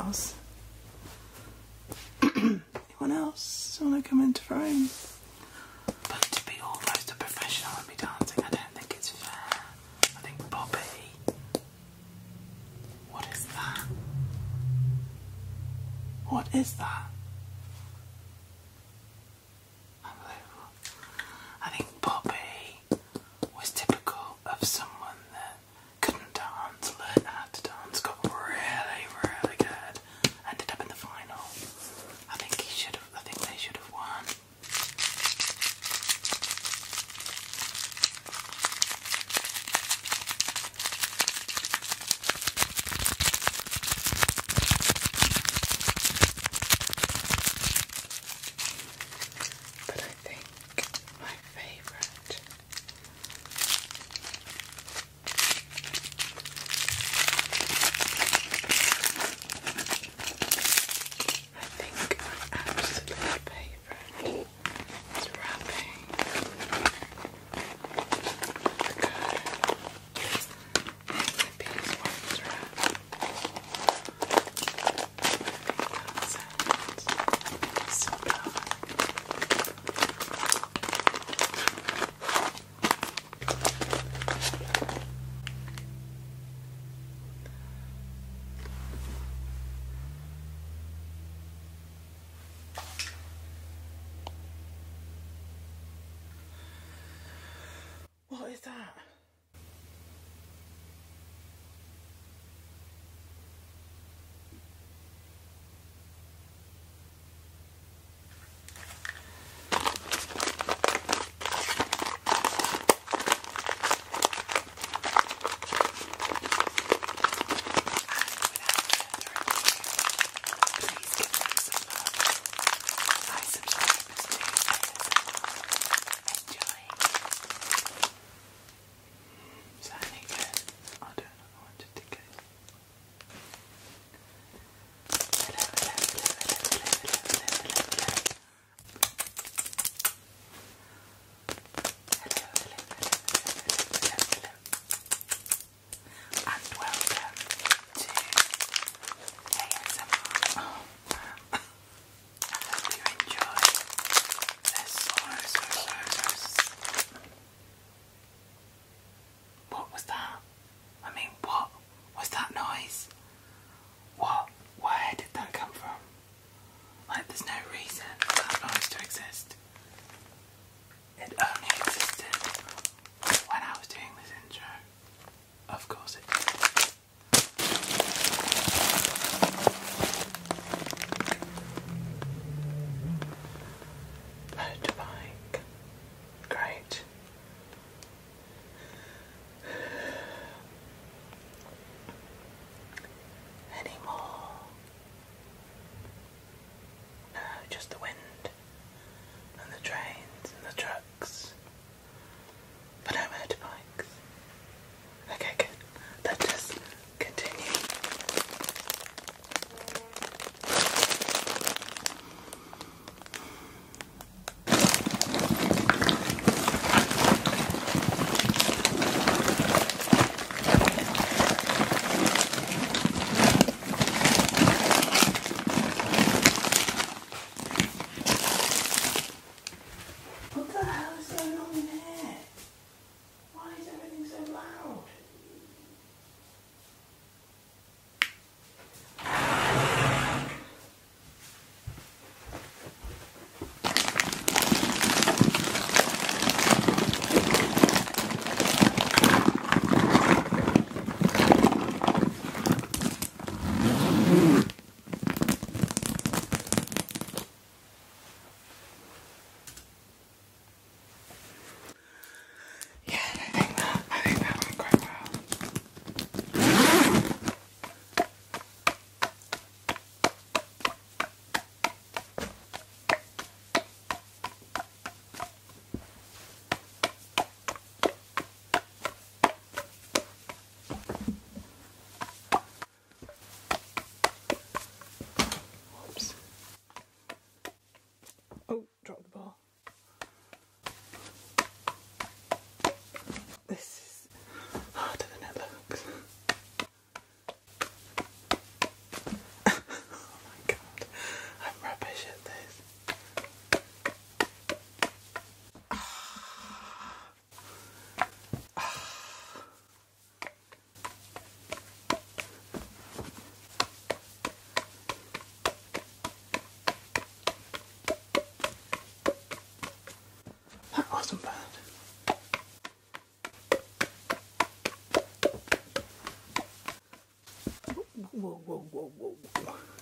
else? Anyone else want to come into frame? But to be almost a professional and be dancing, I don't think it's fair. I think Bobby... What is that? What is that? Unbelievable. I think Bobby was typical of someone that couldn't dance, learned how to dance, got really, really good, ended up in the final. I think they should have won. But I think my favourite absolute favourite is wrapping the cone in the beeswax wrap. That sounds so good. What is that? whoa, whoa, whoa, whoa.